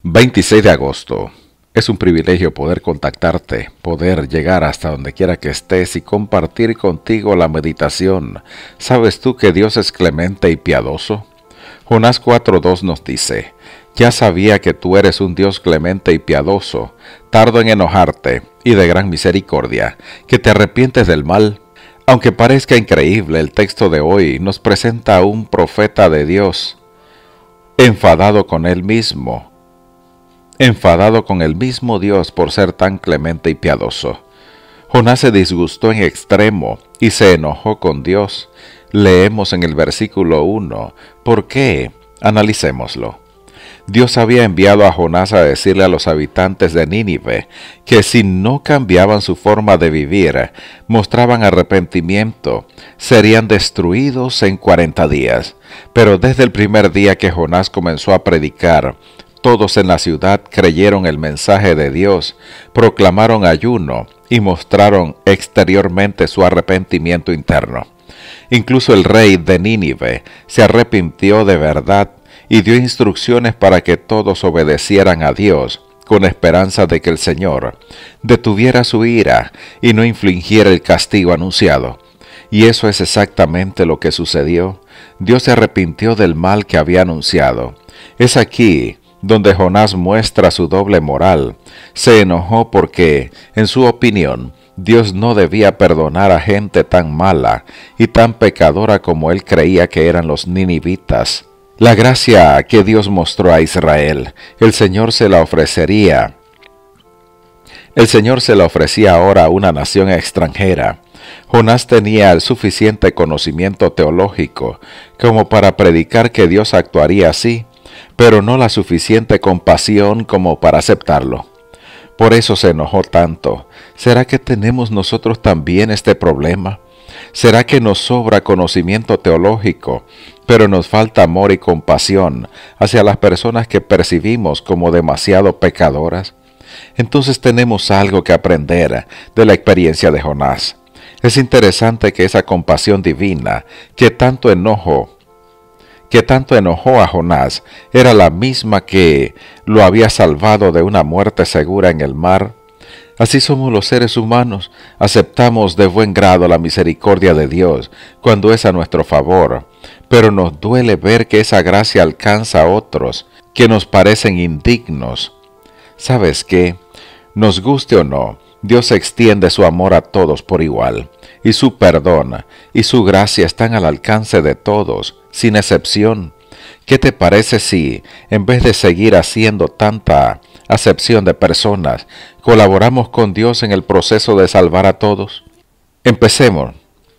26 de agosto. Es un privilegio poder contactarte, poder llegar hasta donde quiera que estés y compartir contigo la meditación. ¿Sabes tú que Dios es clemente y piadoso? Jonás 4:2 nos dice: ya sabía que tú eres un Dios clemente y piadoso, tardo en enojarte y de gran misericordia, que te arrepientes del mal. Aunque parezca increíble, el texto de hoy nos presenta a un profeta de Dios, enfadado con el mismo Dios por ser tan clemente y piadoso. Jonás se disgustó en extremo y se enojó con Dios. Leemos en el versículo 1. ¿Por qué? Analicémoslo. Dios había enviado a Jonás a decirle a los habitantes de Nínive que si no cambiaban su forma de vivir, mostraban arrepentimiento, serían destruidos en 40 días. Pero desde el primer día que Jonás comenzó a predicar, todos en la ciudad creyeron el mensaje de Dios, proclamaron ayuno y mostraron exteriormente su arrepentimiento interno. Incluso el rey de Nínive se arrepintió de verdad y dio instrucciones para que todos obedecieran a Dios, con esperanza de que el Señor detuviera su ira y no infligiera el castigo anunciado. Y eso es exactamente lo que sucedió. Dios se arrepintió del mal que había anunciado. Es aquí donde Jonás muestra su doble moral. Se enojó porque, en su opinión, Dios no debía perdonar a gente tan mala y tan pecadora como él creía que eran los ninivitas. La gracia que Dios mostró a Israel, el Señor se la ofrecía ahora a una nación extranjera. Jonás tenía el suficiente conocimiento teológico como para predicar que Dios actuaría así, pero no la suficiente compasión como para aceptarlo. Por eso se enojó tanto. ¿Será que tenemos nosotros también este problema? ¿Será que nos sobra conocimiento teológico, pero nos falta amor y compasión hacia las personas que percibimos como demasiado pecadoras? Entonces tenemos algo que aprender de la experiencia de Jonás. Es interesante que esa compasión divina, que tanto enojó a Jonás, era la misma que lo había salvado de una muerte segura en el mar. Así somos los seres humanos, aceptamos de buen grado la misericordia de Dios cuando es a nuestro favor, pero nos duele ver que esa gracia alcanza a otros que nos parecen indignos. ¿Sabes qué? Nos guste o no, Dios extiende su amor a todos por igual, y su perdón y su gracia están al alcance de todos, sin excepción. ¿Qué te parece si, en vez de seguir haciendo tanta acepción de personas, colaboramos con Dios en el proceso de salvar a todos? Empecemos.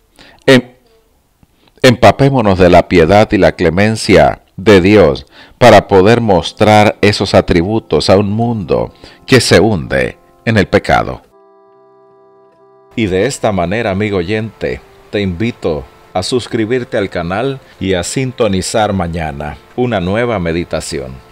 Empapémonos de la piedad y la clemencia de Dios para poder mostrar esos atributos a un mundo que se hunde en el pecado. Y de esta manera, amigo oyente, te invito a suscribirte al canal y a sintonizar mañana una nueva meditación.